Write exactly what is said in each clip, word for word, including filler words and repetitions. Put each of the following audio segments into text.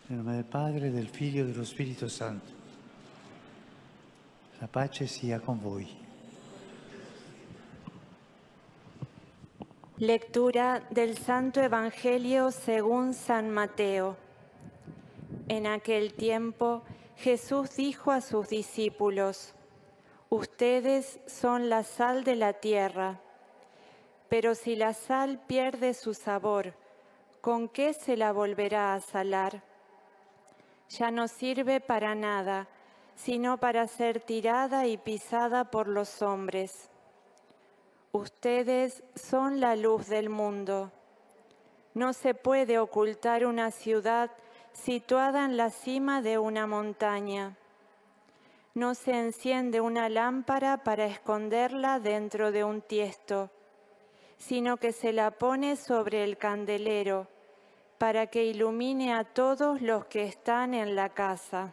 Nel nome del Padre, del Figlio e dello Spirito Santo. La pace sia con voi. Lectura del Santo Evangelio según San Mateo. En aquel tiempo Jesús dijo a sus discípulos: ustedes son la sal de la tierra, pero si la sal pierde su sabor, ¿con qué se la volverá a salar? Ya no sirve para nada, sino para ser tirada y pisada por los hombres. Ustedes son la luz del mundo. No se puede ocultar una ciudad situada en la cima de una montaña. No se enciende una lámpara para esconderla dentro de un tiesto, sino que se la pone sobre el candelero, para que ilumine a todos los que están en la casa.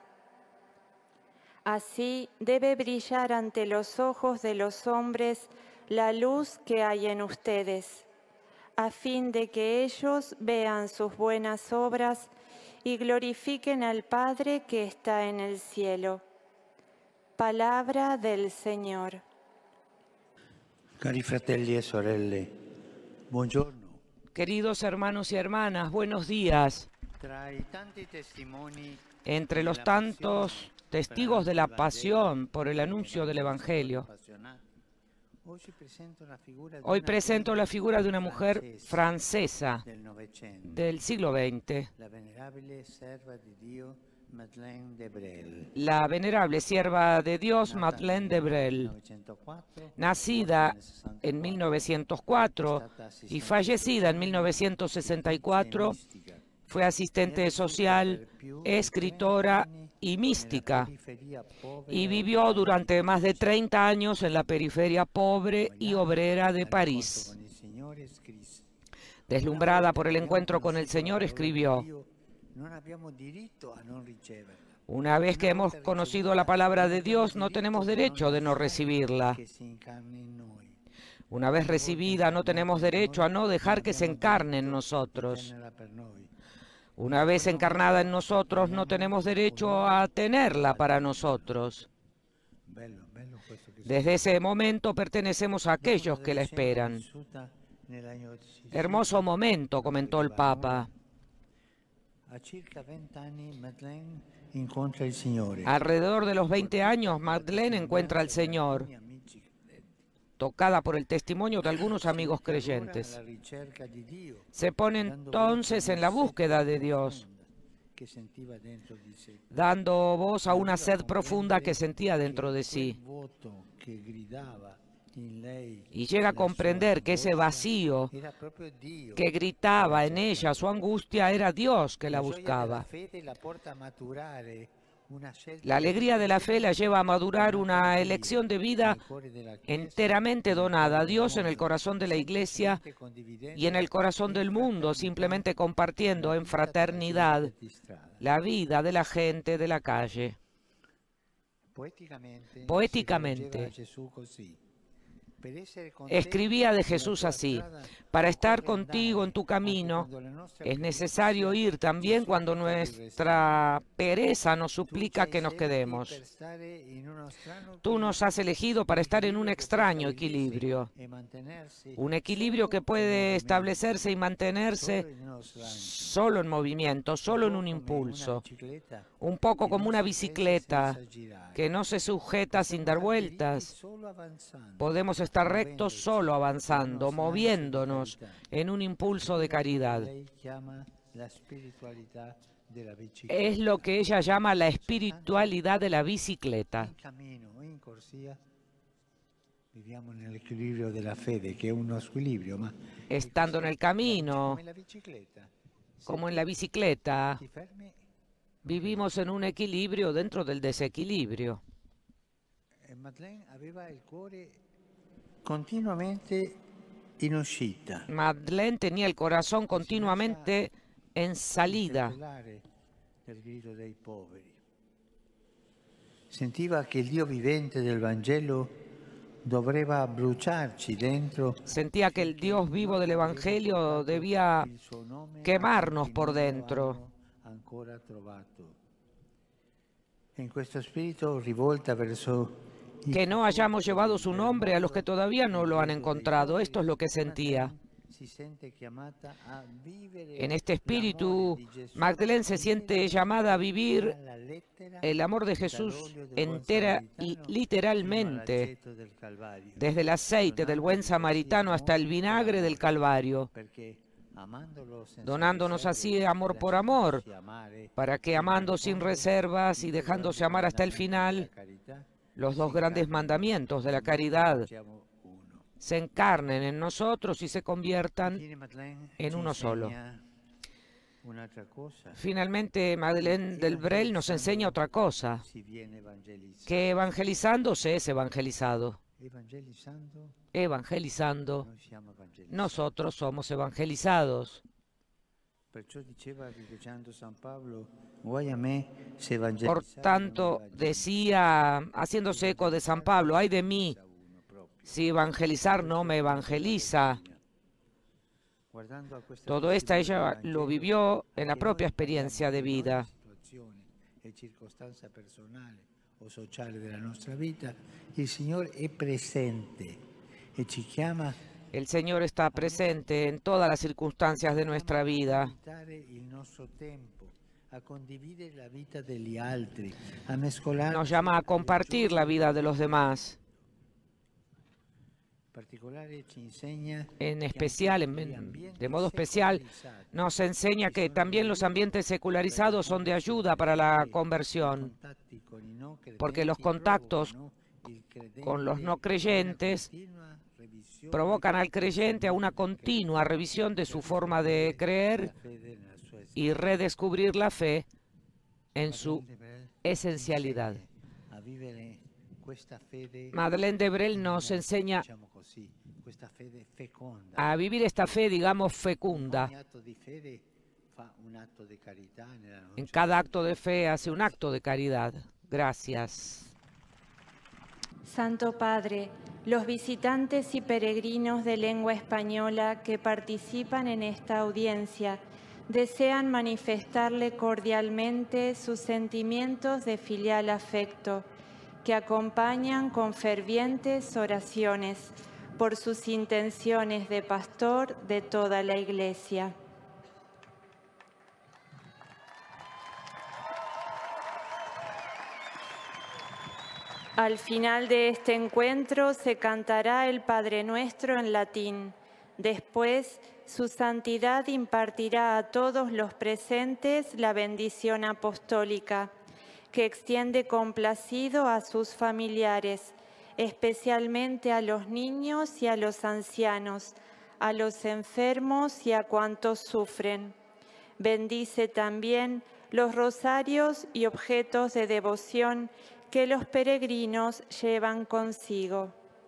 Así debe brillar ante los ojos de los hombres la luz que hay en ustedes, a fin de que ellos vean sus buenas obras y glorifiquen al Padre que está en el cielo. Palabra del Señor. Cari fratelli e sorelle, buongiorno. Queridos hermanos y hermanas, buenos días. Entre los tantos testigos de la pasión por el anuncio del Evangelio, hoy presento la figura de una mujer francesa del siglo veinte, la venerable sierva de Dios Madeleine de Brel, nacida en mil novecientos cuatro y fallecida en mil novecientos sesenta y cuatro, fue asistente social, escritora y mística, y vivió durante más de treinta años en la periferia pobre y obrera de París. Deslumbrada por el encuentro con el Señor, escribió: una vez que hemos conocido la palabra de Dios, no tenemos derecho de no recibirla. Una vez recibida, no tenemos derecho a no dejar que se encarne en nosotros. Una vez encarnada en nosotros, no tenemos derecho a tenerla para nosotros. Desde ese momento pertenecemos a aquellos que la esperan. Hermoso momento, comentó el Papa. Alrededor de los veinte años, Madeleine encuentra al Señor, tocada por el testimonio de algunos amigos creyentes. Se pone entonces en la búsqueda de Dios, dando voz a una sed profunda que sentía dentro de sí. Y llega a comprender que ese vacío que gritaba en ella, su angustia, era Dios que la buscaba. La alegría de la fe la lleva a madurar una elección de vida enteramente donada a Dios en el corazón de la Iglesia y en el corazón del mundo, simplemente compartiendo en fraternidad la vida de la gente de la calle. Poéticamente, escribía de Jesús así: para estar contigo en tu camino es necesario ir también cuando nuestra pereza nos suplica que nos quedemos. Tú nos has elegido para estar en un extraño equilibrio, un equilibrio que puede establecerse y mantenerse solo en movimiento, solo en un impulso, un poco como una bicicleta que no se sujeta sin dar vueltas. Podemos estar rectos solo avanzando, moviéndonos en un impulso de caridad. Es lo que ella llama la espiritualidad de la bicicleta. Estando en el camino, como en la bicicleta, vivimos en un equilibrio dentro del desequilibrio. Madeleine tenía el corazón continuamente en salida. Sentiva que el Dio vivente del Vangelo doveva bruciarci dentro. Sentía que el Dios vivo del Evangelio debía quemarnos por dentro ancora trovato. En questo spirito rivolta verso Que no hayamos llevado su nombre a los que todavía no lo han encontrado. Esto es lo que sentía. En este espíritu, Magdalene se siente llamada a vivir el amor de Jesús entera y literalmente, desde el aceite del buen samaritano hasta el vinagre del Calvario, donándonos así amor por amor, para que amando sin reservas y dejándose amar hasta el final, los dos grandes mandamientos de la caridad se encarnen en nosotros y se conviertan en uno solo. Finalmente, Madeleine del Brel nos enseña otra cosa, que evangelizando se es evangelizado. Evangelizando, nosotros somos evangelizados. Por tanto, decía, haciéndose eco de San Pablo, ay de mí, si evangelizar no me evangeliza. Todo esto ella lo vivió en la propia experiencia de vida. O sociale della nostra vita, il Signore è presente e ci chiama. El Señor está presente en todas las circunstancias de nuestra vida. Nos llama a compartir la vida de los demás. En especial, en, de modo especial, nos enseña que también los ambientes secularizados son de ayuda para la conversión, porque los contactos con los no creyentes provocan al creyente a una continua revisión de su forma de creer y redescubrir la fe en su esencialidad. Madeleine de Brel nos enseña a vivir esta fe, digamos, fecunda. En cada acto de fe hace un acto de caridad. Gracias. Santo Padre, los visitantes y peregrinos de lengua española que participan en esta audiencia desean manifestarle cordialmente sus sentimientos de filial afecto, que acompañan con fervientes oraciones por sus intenciones de pastor de toda la Iglesia. Al final de este encuentro se cantará el Padre Nuestro en latín. Después, su santidad impartirá a todos los presentes la bendición apostólica, que extiende complacido a sus familiares, especialmente a los niños y a los ancianos, a los enfermos y a cuantos sufren. Bendice también los rosarios y objetos de devoción que los peregrinos llevan consigo.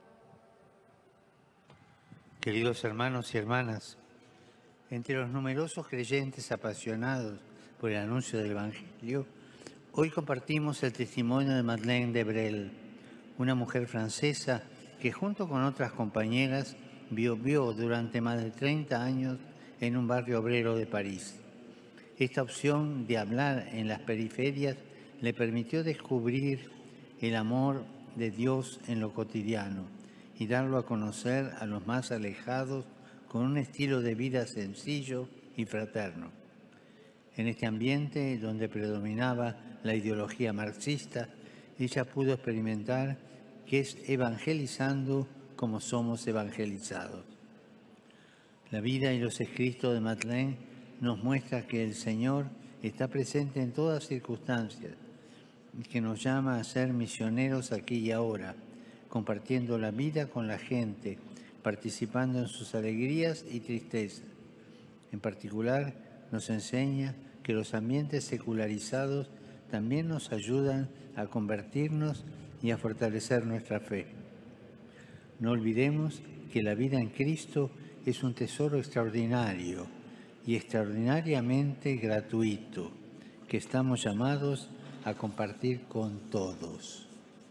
Queridos hermanos y hermanas, entre los numerosos creyentes apasionados por el anuncio del Evangelio, hoy compartimos el testimonio de Madeleine de Brel, una mujer francesa que junto con otras compañeras vivió durante más de treinta años en un barrio obrero de París. Esta opción de hablar en las periferias le permitió descubrir el amor de Dios en lo cotidiano y darlo a conocer a los más alejados con un estilo de vida sencillo y fraterno. En este ambiente donde predominaba la ideología marxista, ella pudo experimentar que es evangelizando como somos evangelizados. La vida y los escritos de Madeleine nos muestran que el Señor está presente en todas circunstancias y que nos llama a ser misioneros aquí y ahora, compartiendo la vida con la gente, participando en sus alegrías y tristezas. En particular, nos enseña que los ambientes secularizados también nos ayudan a convertirnos y a fortalecer nuestra fe. No olvidemos que la vida en Cristo es un tesoro extraordinario y extraordinariamente gratuito, que estamos llamados a compartir con todos.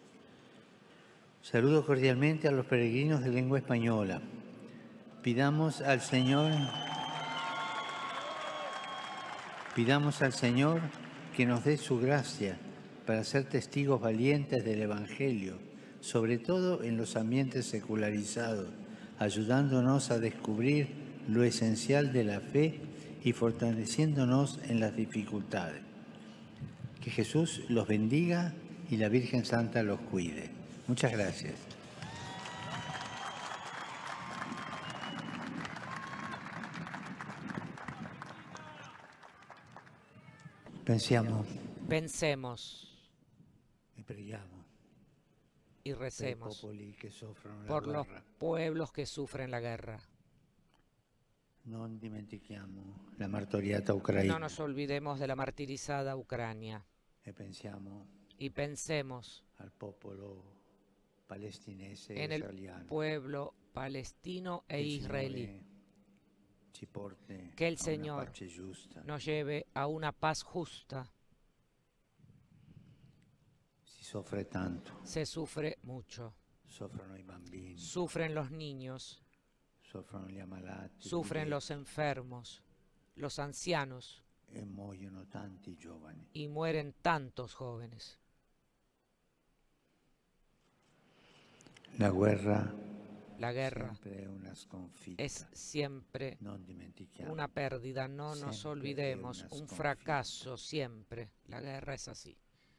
Saludo cordialmente a los peregrinos de lengua española. Pidamos al Señor Pidamos al Señor que nos dé su gracia para ser testigos valientes del Evangelio, sobre todo en los ambientes secularizados, ayudándonos a descubrir lo esencial de la fe y fortaleciéndonos en las dificultades. Que Jesús los bendiga y la Virgen Santa los cuide. Muchas gracias. Pensiamo Pensemos e preghiamo y per i recemos popoli che soffrono la por los guerra. pueblos que sufren la guerra. Non dimentichiamo la martoriata Ucraina No nos olvidemos de la martirizada Ucrania e pensiamo y pensemos al popolo palestinese e en el israeliano. pueblo palestino e Che il israelí. Signore ci porti Que el a una Señor pace giusta. nos lleve a una paz justa. Si soffre tanto, Se sufre mucho. soffrono i bambini, Sufren los niños, soffrono gli ammalati, sufren i los enfermos, los ancianos e muoiono tanti giovani. y mueren tantos jóvenes. La guerra, La guerra sempre è una sconfitta. es siempre Non dimentichiamo. una pérdida, no nos Siempre olvidemos, es una un sconfitta. fracaso siempre. La guerra es así.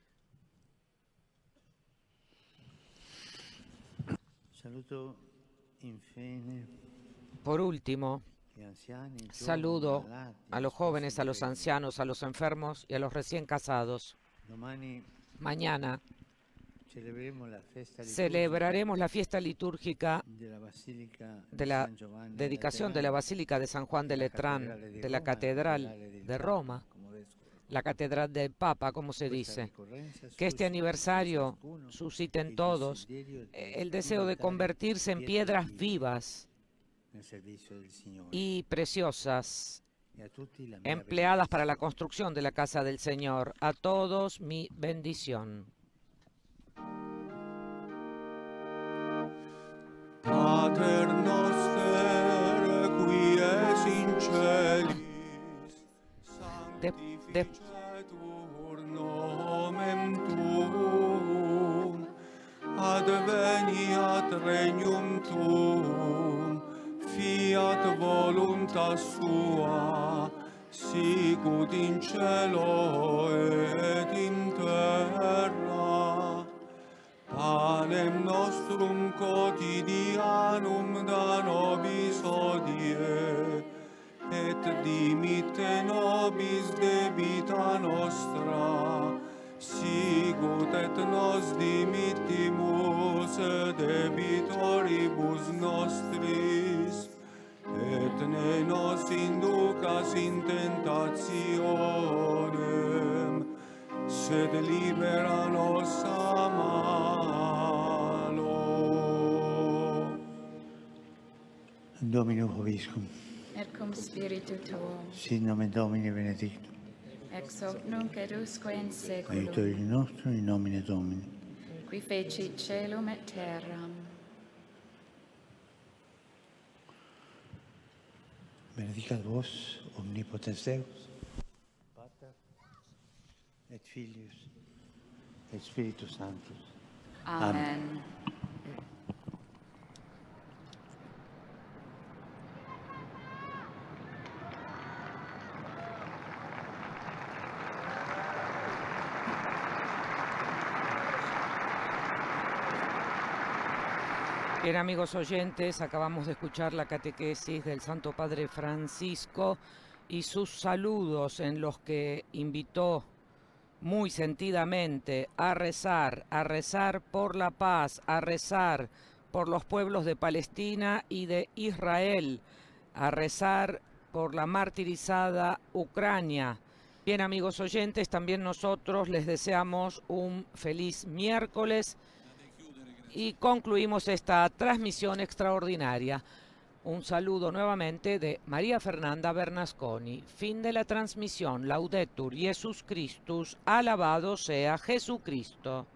Saluto infine Por último, gli anziani, i giovani, saludo i malati, a gli los jóvenes, a los sposi ancianos, a los enfermos y a los recién casados. brevi. Domani Mañana celebreremo la festa celebraremos la fiesta litúrgica della Basilica de la San Giovanni dedicación de la Laterano, Basílica de San Juan de la Letrán, cattedrale di de la Roma, Catedral cattedrale del de Papa, Roma, come vescovo. la Catedral del Papa, como se Questa dice. ricorrenza Que este suscita aniversario in ciascuno suscite en il todos desiderio di eh, el deseo de diventare convertirse en piedras pietre vivas nel servizio del Signore. y preciosas, E a tutti la mia empleadas para la benedizione. construcción de la casa del Señor. A todos mi bendición. Pater noster, qui es in celis, De- de- sanctificetur nomen tuum, adveniat regnum tuum, fiat voluntas sua, sicut in cielo et in terra. Panem nostrum quotidianum da nobis hodie, et dimitte nobis debita nostra, sicut et nos dimittimus debitoribus nostris, et ne nos inducas in tentationem, sed libera nos a malo. Domino Vobiscum, Et cum spiritu tuo, sit nomen Domini benedictum, ex hoc nunc et usque in aiutorium seculum, nostrum in nomine Domini. qui fecit caelum et terram. Benedicat vos, omnipotens Deus, Pater, et Filius, et Spiritus Sanctus. Amen. Bien, amigos oyentes, acabamos de escuchar la catequesis del Santo Padre Francisco y sus saludos en los que invitó muy sentidamente a rezar, a rezar por la paz, a rezar por los pueblos de Palestina y de Israel, a rezar por la martirizada Ucrania. Bien, amigos oyentes, también nosotros les deseamos un feliz miércoles y concluimos esta transmisión extraordinaria. Un saludo nuevamente de María Fernanda Bernasconi. Fin de la transmisión. Laudetur Jesus Christus. Alabado sea Jesucristo.